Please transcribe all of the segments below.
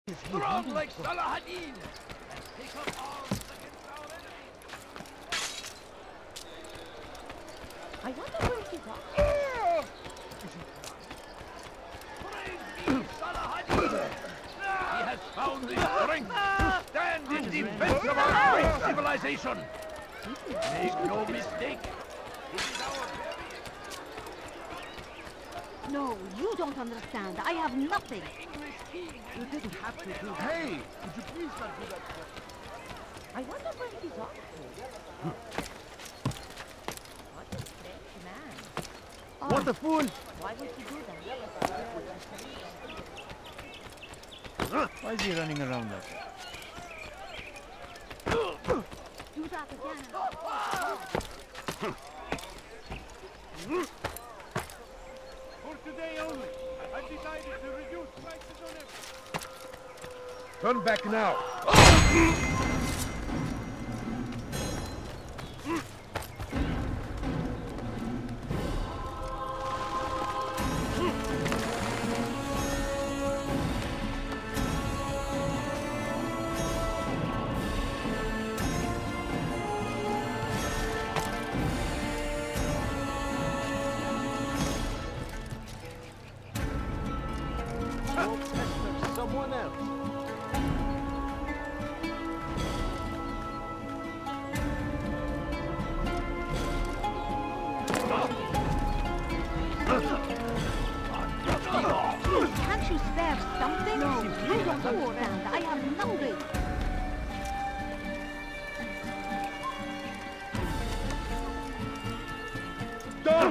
Strong like Salahadin! And take up arms against our enemies! I wonder where he's off. Praise be Salahadin! He has found the strength to stand in defense of our great civilization! Make no mistake, it is our very... No, you don't understand. I have nothing. English king! You didn't have to do. Hey, would you please not do that? I wonder where he's off to. What a strange man. Oh, What a fool! why would he do that? Why is he running around like that? Do that again. For today only, I've decided to reduce prices on everything. Turn back now! Someone else. Can't you spare something? No, you don't understand. I have nothing. Done!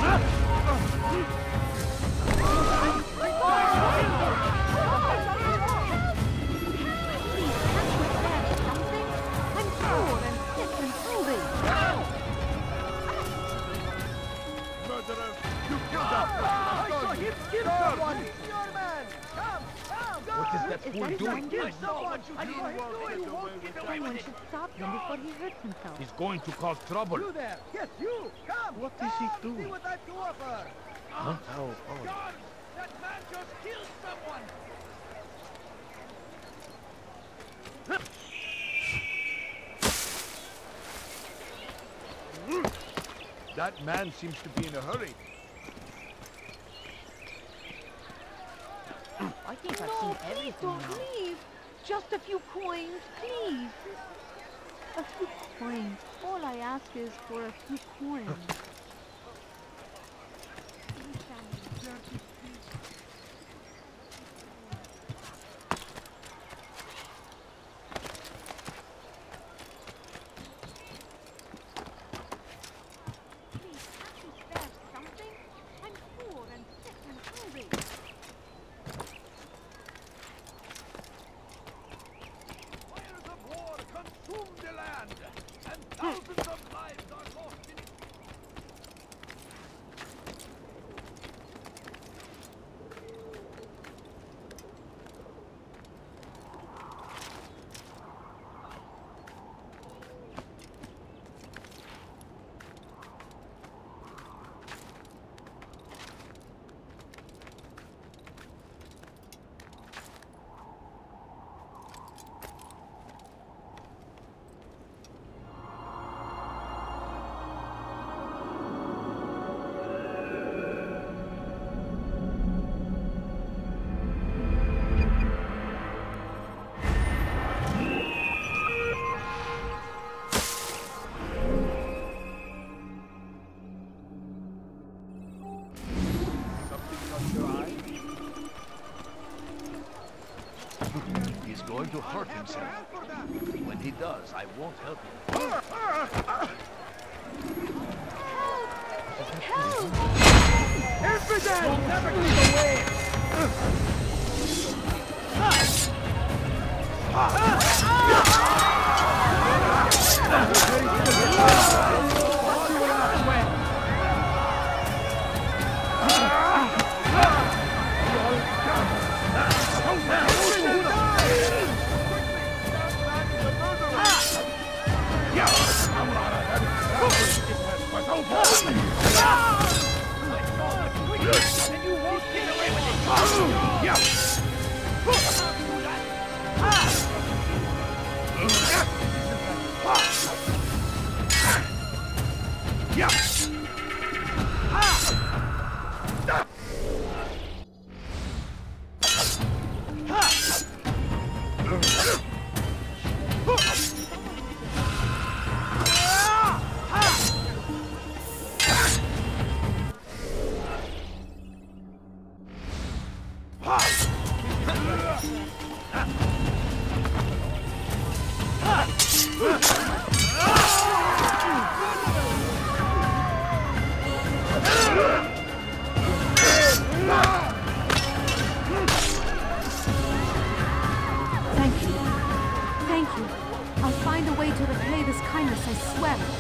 What is that fool doing? Someone Get away with it! should stop him before he hurts himself. He's going to cause trouble. You there! Yes, you! Come! What is he See doing? what I've to offer! Huh? Oh. Guards! That man just killed someone! That man seems to be in a hurry. I think I've seen everything Don't now. leave. Just a few coins, please. A few coins. All I ask is for a few coins. Please, can't you spare something? I'm poor and sick and hungry. Fires of war consume the land, and thousands of lives are lost in it. He's going to hurt himself. When he does, I won't help him. Infidel! Never keep away! And you won't get away with it! find a way to repay this kindness, I swear it.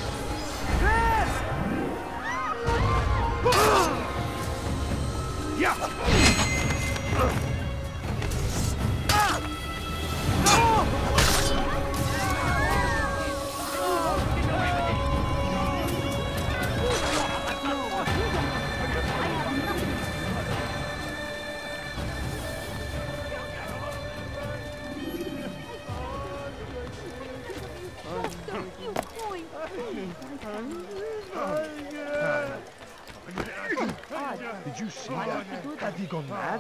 Did you see that? Had he gone mad?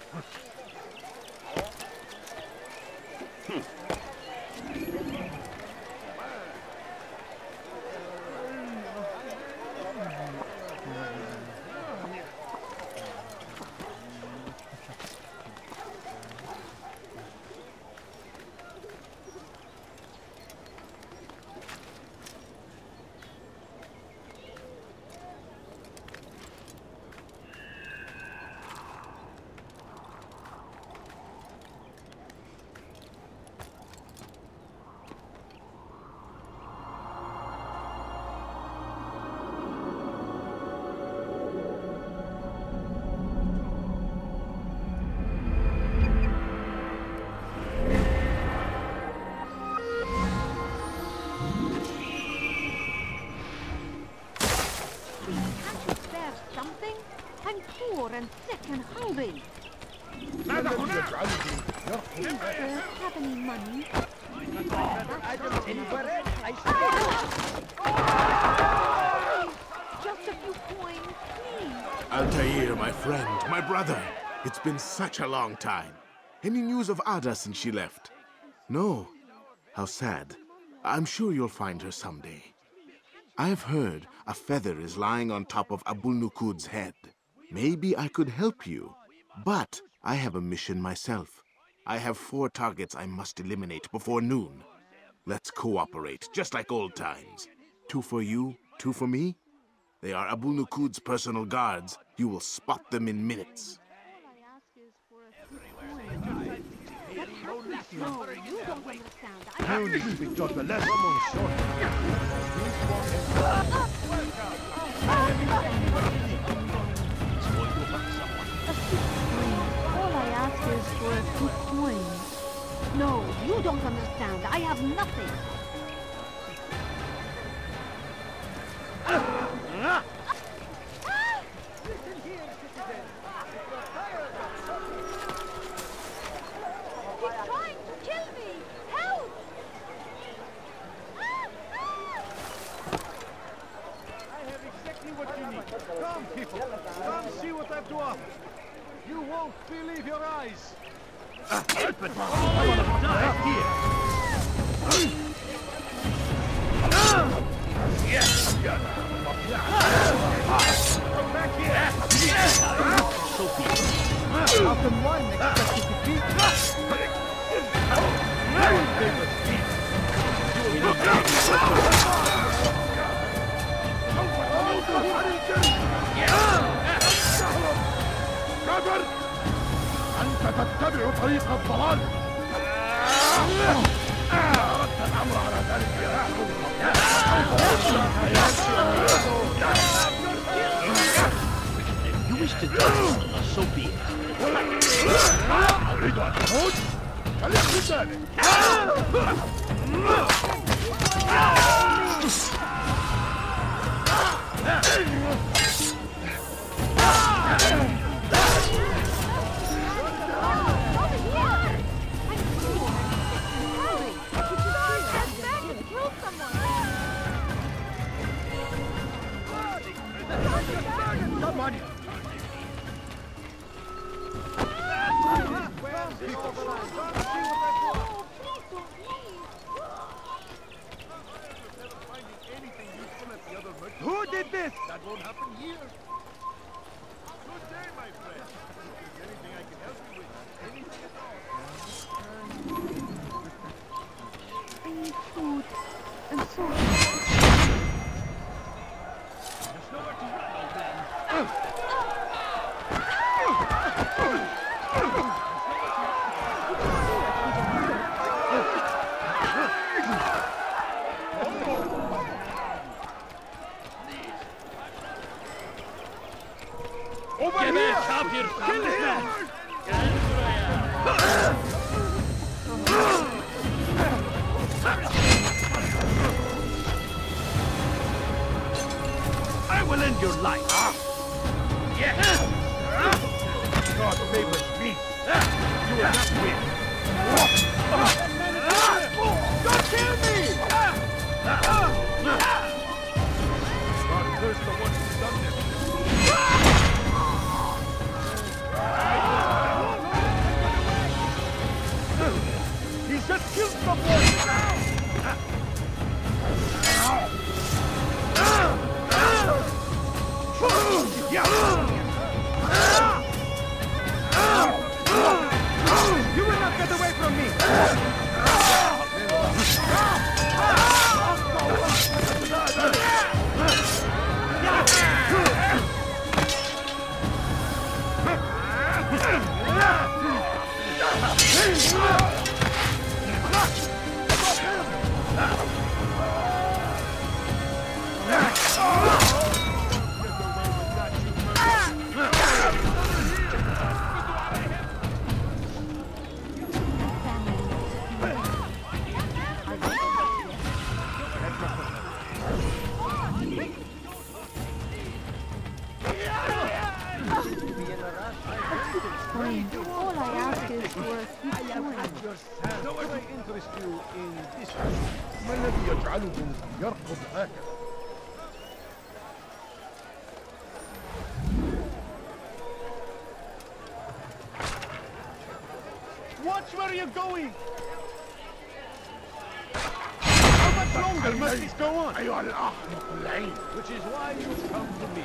And sick and hungry. Have any money? Just a few coins, please. Altair, my friend, my brother. It's been such a long time. Any news of Ada since she left? No. How sad. I'm sure you'll find her someday. I've heard a feather is lying on top of Abul-Nukud's head. Maybe I could help you, but I have a mission myself. I have 4 targets I must eliminate before noon. Let's cooperate, just like old times. 2 for you, 2 for me? They are Abul-Nukud's personal guards. You will spot them in minutes. No, you don't understand. Now you should be taught the lesson on short. All I ask is for a few coins. No, you don't understand. I have nothing. He's trying to kill me! Help! I have exactly what you need. Come, people. Come see what I have to offer. You won't believe your eyes. I want to die here. Yes. Come back here. So be it. How can one expect to defeat كبر أنت تتبع طريق الضلال أردت الأمر على ذلك يا If you wish to die, so be it. أريد أن أموت فليكن ذلك Come on. Who did this? That won't happen here. Good day, my friend. If there's anything I can help you with, anything at all. I need food and salt. There's nowhere to run, old man. life. Yes! God favors me. You will not win. Don't kill me! God curse the one who's done this. He just killed someone! You will not get away from me! All I ask is for a few coins. How would I interest you in this? ما الذي يجعله يرقب هكذا؟ Watch where you're going! How much longer must this go on? Which is why you come to me.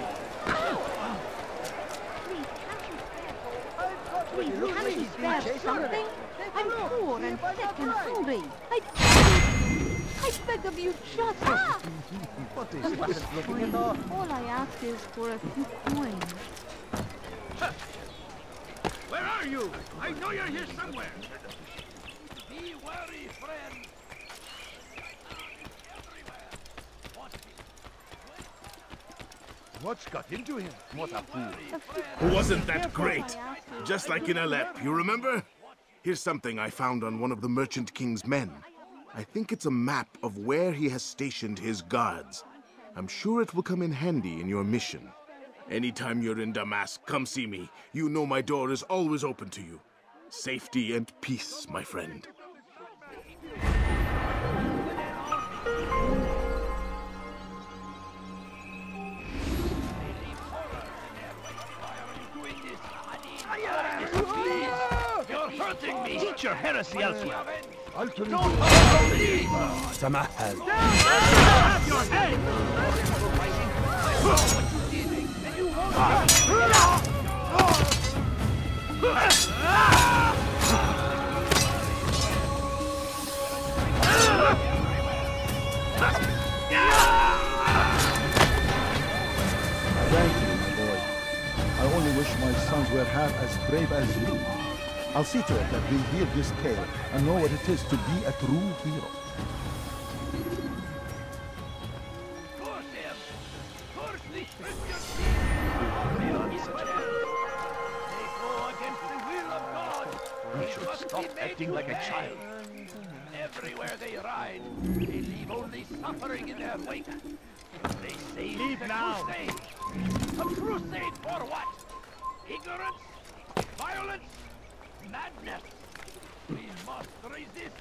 Please, can't you spare something? I'm poor and sick and hungry. I beg of you, just... What is this? Looking at all? All I ask is for a few coins. Where are you? I know you're here somewhere. Be wary, friend. What's got into him? What a fool. Wasn't that great? Just like in Alep, you remember? Here's something I found on one of the Merchant King's men. I think it's a map of where he has stationed his guards. I'm sure it will come in handy in your mission. Anytime you're in Damascus, come see me. You know my door is always open to you. Safety and peace, my friend. You're hurting me. Teach your heresy elsewhere. Don't Oh, please. Samahal. Have your head. Thank you, my boy. I only wish my sons were half as brave as you. I'll see to it that we hear this tale and know what it is to be a true hero. Curse him! Curse these Christians! They go against the will of God. He should stop acting like a child. Everywhere they ride, they leave only suffering in their wake. They say leave now. A crusade for what? Ignorance? Violence? Madness! We must resist